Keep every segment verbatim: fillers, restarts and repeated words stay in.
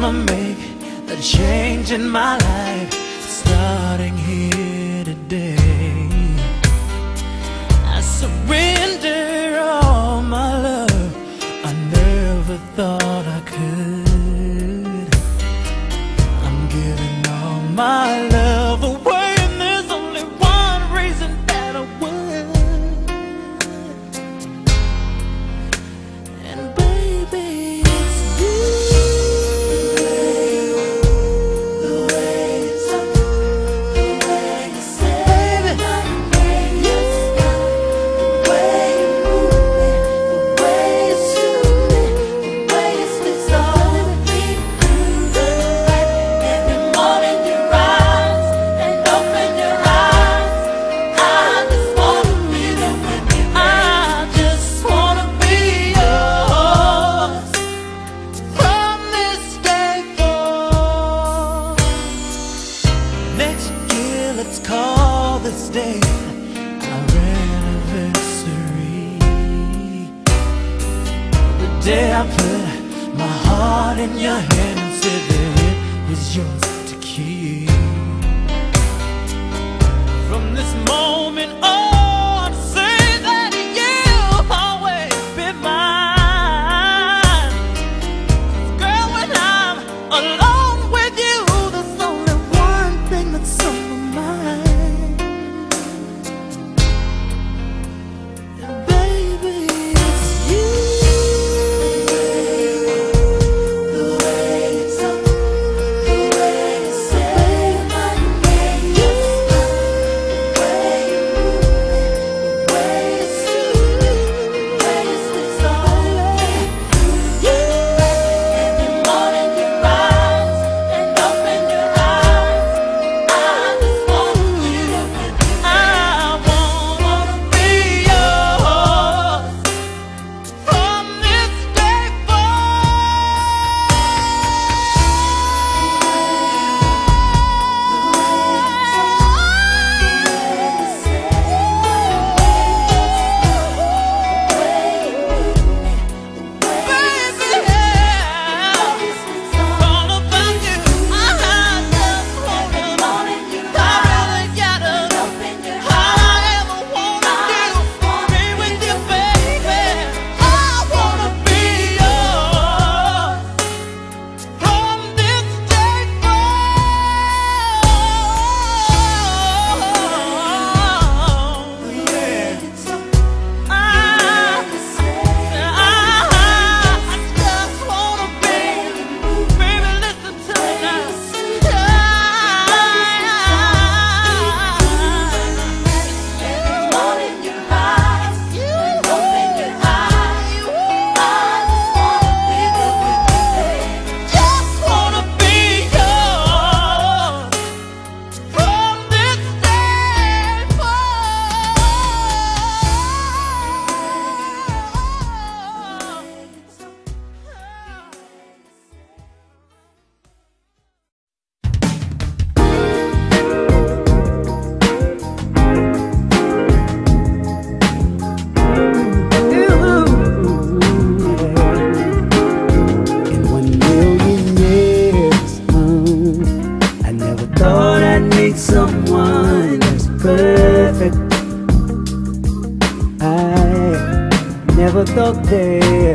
gonna make the change in my life, starting here today. I surrender all my love, I never thought I could. I'm giving all my love away, and there's only one reason that I would. And baby, it's you. The way you talk, the way you say, baby, the way you stop, the way you move me, the way you shoot me, the way you spit all of me through the night. Every morning you rise and open your eyes. I just wanna be there with you. I just wanna be yours from this day forth. Next year, let's call this day our anniversary. The day I put my heart in your hand and said that it was yours to keep. From this moment on, say that you'll always be mine. Girl, when I'm alone with you, there's only one thing that's on my mind. And baby, it's you. The way you talk, the way you say my name, you stop, the way you move me, the way you shoot me, the way you spit all of me through the night. Every morning you rise and open your eyes. I just wanna be there with you. I wanna be yours from this day in one million years, mm, I never thought I'd meet someone as perfect. I never thought there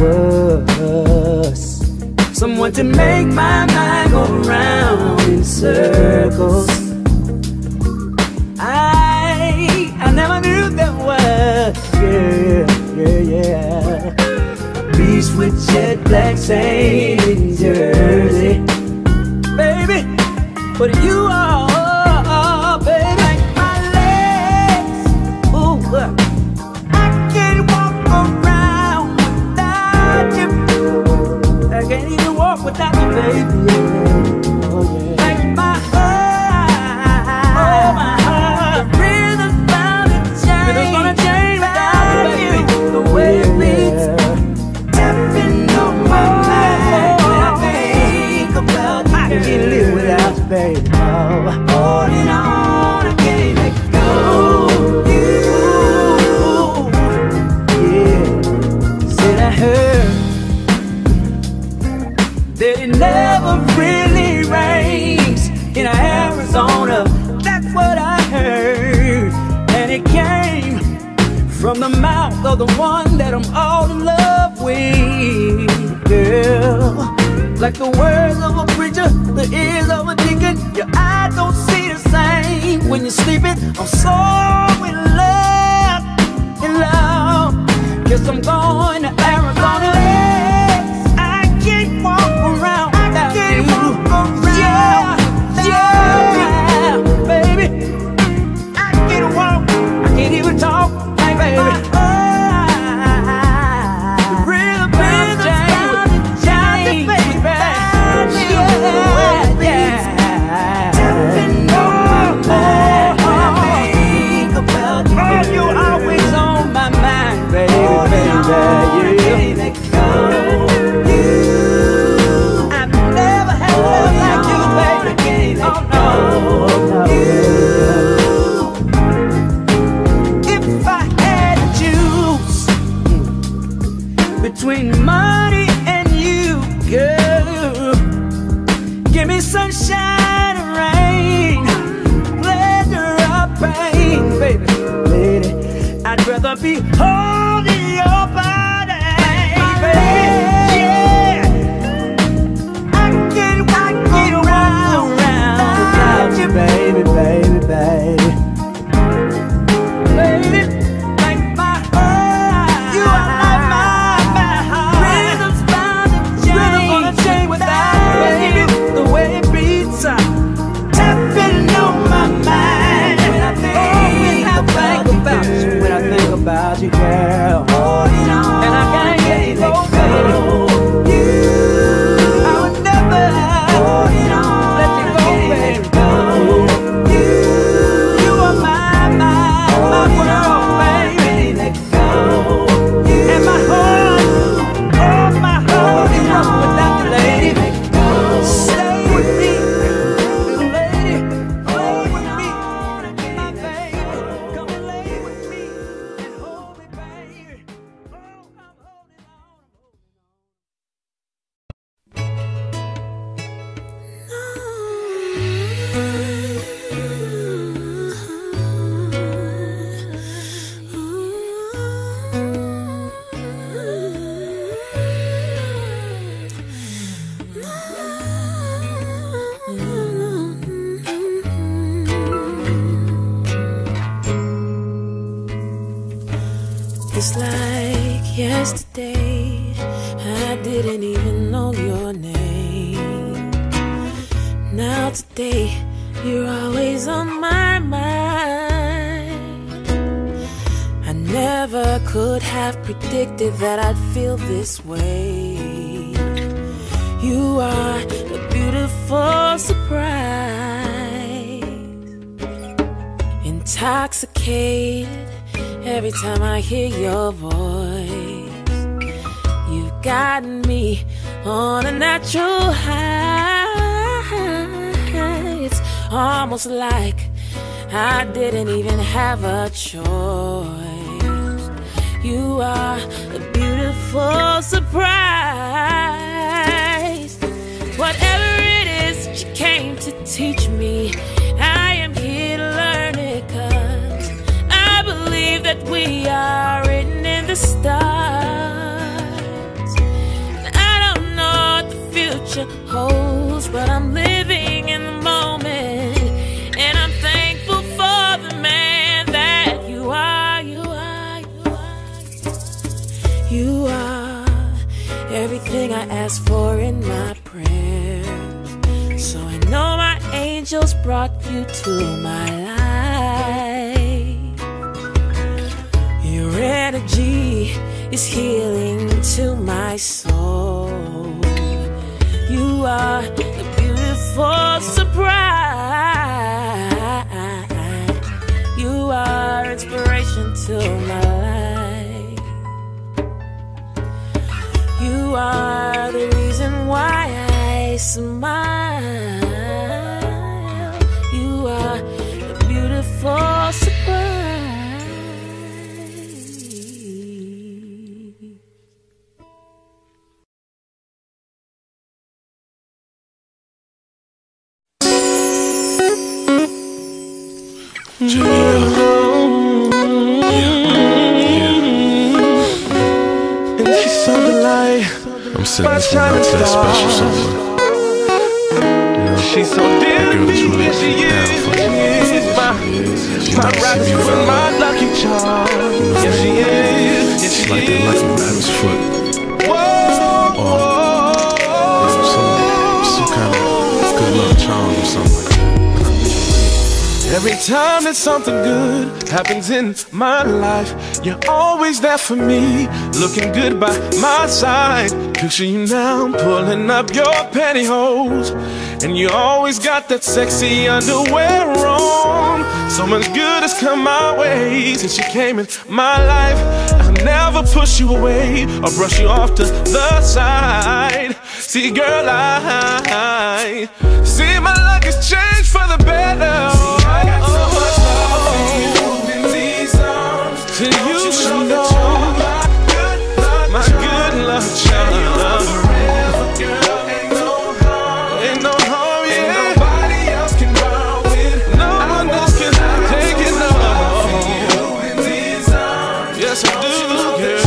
was someone to make my mind go round in circles. I I never knew there was, yeah, yeah, yeah, a beast with jet black sand in Jersey, baby. But you are, baby, like my legs. Ooh, uh, I can't walk around without you. I can't even walk without you, baby. Oh yeah. Like my heart, oh my heart, the rhythm's bound to change. Rhythm's gonna change without you. The way it beats, tapping on my mind. When I think about you, I can't live without you, baby. Oh, holding on, I can't let go. You, yeah. Said I heard that it never of the one that I'm all in love with, girl. Like the words of a preacher, the ears of a deacon, your eyes don't see the same when you're sleeping. I'm so in love, in love. Guess I'm going to Arizona. I can't walk around without you. Yeah, yeah, baby. I can't walk, I can't even talk, hey, baby. Between money and you, girl, give me sunshine or rain, pleasure or pain, baby, lady, I'd rather be holding your body, baby, yeah. I can't, I can't walk around without you, baby, baby, baby, baby, like my heart, you are like my about you, girl, and I can't get go, baby. You, I would never let you go, baby. You, you are my, my, my world, baby. And my heart, oh my heart, is nothing without you, lady. Stay with me, little lady. Play with me, my baby. Come and lay with me. It's like yesterday, I didn't even know your name. Now today, you're always on my mind. I never could have predicted that I'd feel this way. You are a beautiful surprise, intoxicated every time I hear your voice. You've gotten me on a natural high. It's almost like I didn't even have a choice. You are a beautiful surprise. Whatever it is that you came to teach me, I am here to learn it, 'cause I believe that we are written in the stars. And I don't know what the future holds, but I'm living in the moment, and I'm thankful for the man that you are. You are, you are, you are everything I ask for in my prayers. So I know my angels brought you to my life. Your energy is healing to my soul. You are a beautiful surprise. You are inspiration to my life. You are the reason why I smile. You are a beautiful surprise. Yeah. Yeah. Yeah. my shining star. She's so damn mean, yeah, she is. She's my, my rabbit's foot, my lucky charm. Yeah, she is. Yeah, she like is. that lucky rabbit's foot. Whoa, Or some, some kind of good luck charm or something like that. every time that something good happens in my life, you're always there for me, looking good by my side. Picture you now pulling up your pantyhose, and you always got that sexy underwear on. So much good has come my way since you came in my life. I'll never push you away or brush you off to the side. See, girl, I see my luck has changed for the better. I got so much love for you in these arms. Till you should know my good luck, my good luck charm. Forever, girl, ain't no harm, ain't no harm, yeah. Ain't nobody else can run with. No one else can take it, no. In these arms, yes I do, girl.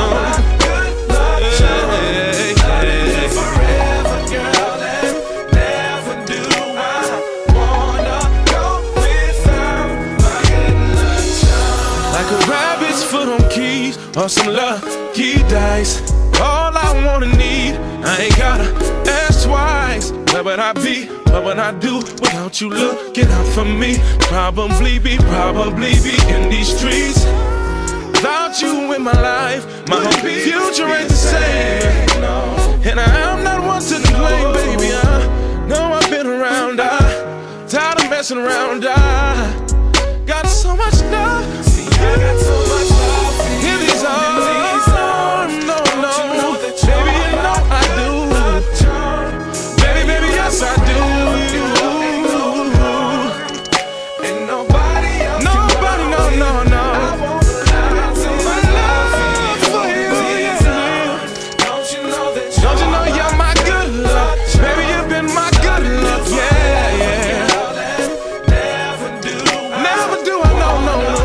Or some lucky dice, all I wanna need, I ain't gotta ask twice. Where would I be, what would I do without you looking out for me? Probably be, probably be in these streets. Without you in my life, my whole future ain't the same. And I'm not one to blame, baby, I know I've been around, I tired of messing around, I got so much love. See, I got so much love. In these arms, no, no, baby, you know I do. Baby, baby, yes I do. Ain't nobody else, nobody, no, no, no. I got so much love for you, yeah. Don't you know that? Don't you know you're my good luck? Baby, you've been my good luck, yeah, yeah. Never do, never do, I know, no, no.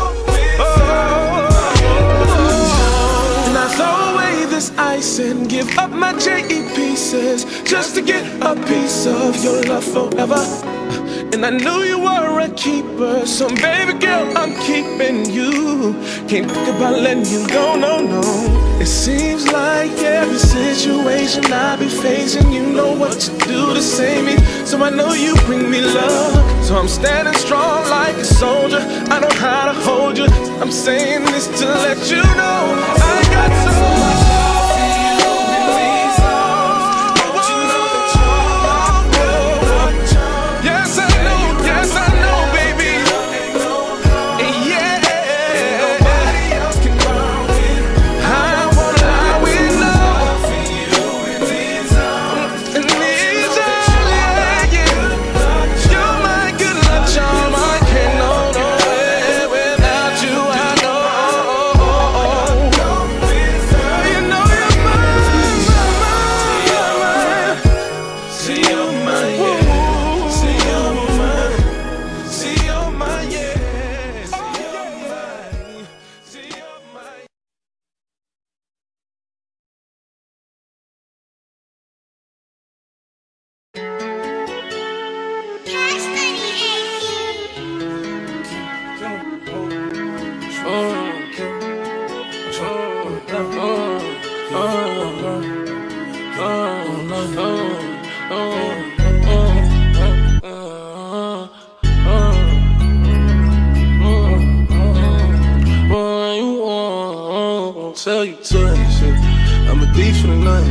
Ice and give up my J E pieces just to get a piece of your love forever. And I knew you were a keeper, so baby girl, I'm keeping you. Can't think about letting you go, no, no. It seems like every situation I be facing, you know what to do to save me. So I know you bring me love, so I'm standing strong like a soldier. I know how to hold you. I'm saying this to let you know I got so much. Tell you twice, I'm a thief for the night.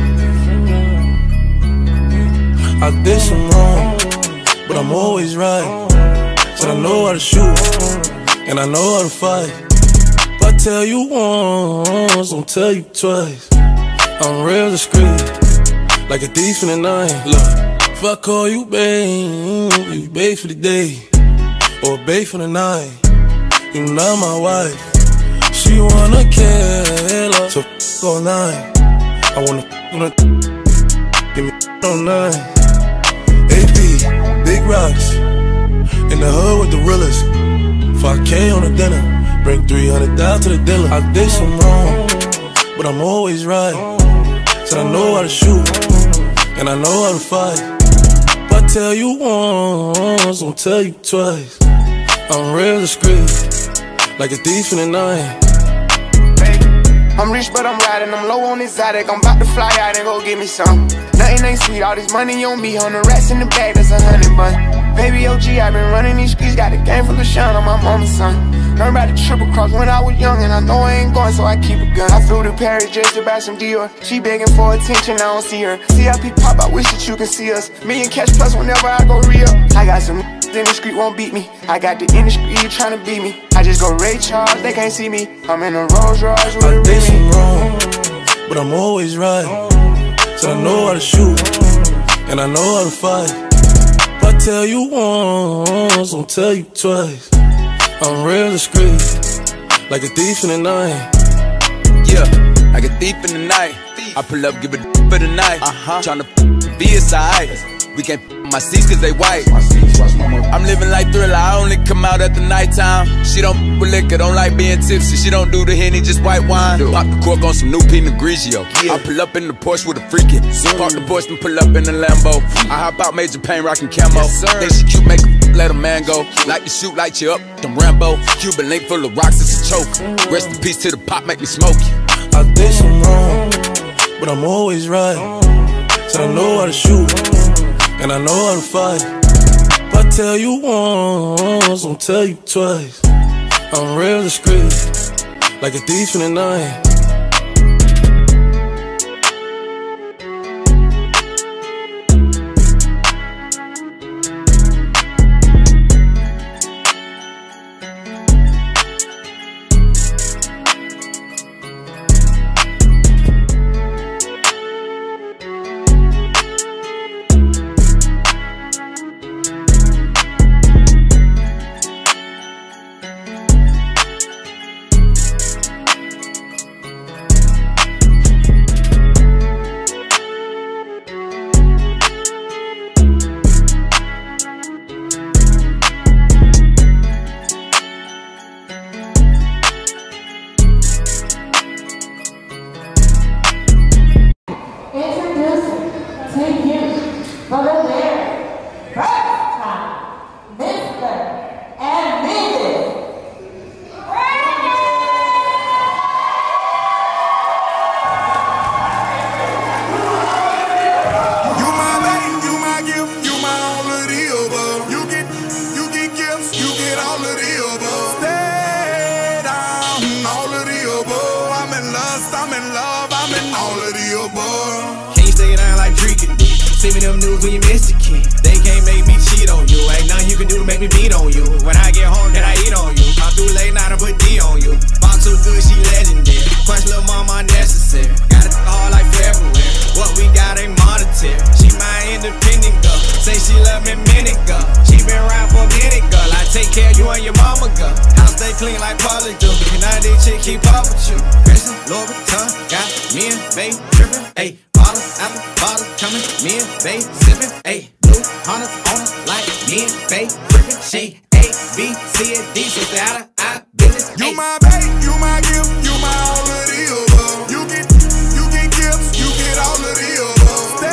I did some wrong, but I'm always right. Said I know how to shoot, and I know how to fight. If I tell you once, don't tell you twice. I'm real discreet, like a thief in the night. Look, if I call you babe, you babe for the day, or babe for the night. You not my wife. She wanna kill her, so f*** all night. I wanna f*** on her, give me f*** all night. A P, big rocks, in the hood with the realest. five K on the dinner, bring three hundred down to the dealer. I did some wrong, but I'm always right. Said I know how to shoot, and I know how to fight. If I tell you once, I'll tell you twice. I'm real discreet, like a thief in the night. I'm rich but I'm riding, I'm low on this Zydeco. I'm about to fly out and go get me some. Nothing ain't sweet, all this money on me. On the rats in the bag, that's a hundred bun. Baby O G, I been running these streets. Got a game full of shine on my mama's son. Learned about the triple cross when I was young, and I know I ain't going, so I keep a gun. I flew to Paris just to buy some Dior. She begging for attention, I don't see her. C I P pop, I wish that you can see us. Million cash plus whenever I go real. I got some in the street won't beat me. I got the industry trying to beat me. I just go Ray Charles, they can't see me. I'm in a Rolls Royce with a I did some wrong, but I'm always right. So I know how to shoot, and I know how to fight. If I tell you once, I'll tell you twice. I'm real discreet, like a thief in the night. Yeah, like a thief in the night. I pull up, give a d for the night. Uh-huh. Tryna be aside. We can't f my seats cause they white. I'm living like Thriller, I only come out at the nighttime. She don't f with liquor, don't like being tipsy. She don't do the Henny, just white wine. Pop the cork on some new Pinot Grigio. I pull up in the Porsche with a freakin'. Park the Porsche and pull up in the Lambo. I hop out Major Payne rockin' camo. Think she cute, make her let a man go. Like to shoot, light you up, them Rambo. Cuban link full of rocks, it's a choke. Rest in peace to the pop, make me smoke you. I did some wrong, but I'm always right. So I know how to shoot, and I know how to fight. If I tell you once, I'll tell you twice. I'm real discreet, like a thief in the night. Send me them news when you miss the kid. They can't make me cheat on you. Ain't nothing you can do to make me beat on you. When I get home, then I eat on you. I'm through late night, I put D on you. Box so good, she legendary. Crush little mama unnecessary. Got it hard like February. What we got ain't monetary. She my independent girl. Say she love me minute girl. She been around for a minute girl. I take care of you and your mama girl. House stay clean like Polly do. And now these chicks keep up with you. Christian, Louis Vuitton, got me and babe trippin'. Ayy. Bottle after bottle coming, me and babe sippin', ayy. Blue hunters on us like me and babe trippin'. She A, B, C, and D, so out of our business. You my babe, you my gift, you my all of the above. You get, you get gifts, you get all of the above.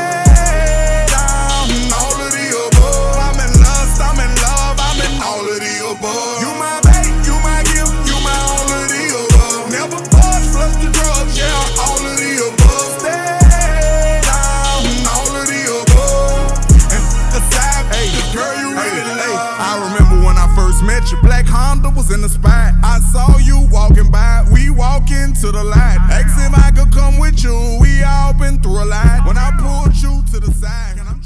Stay down, all of the above. I'm in lust, I'm in love, I'm in all of the above. You my babe, you my gift, you my all of the above. Never bought, flush the drugs, yeah, all of the above. Stay met you, black Honda was in the spot. I saw you walking by, we walk into the light. Asked if I could come with you, we all been through a lot. When I pulled you to the side.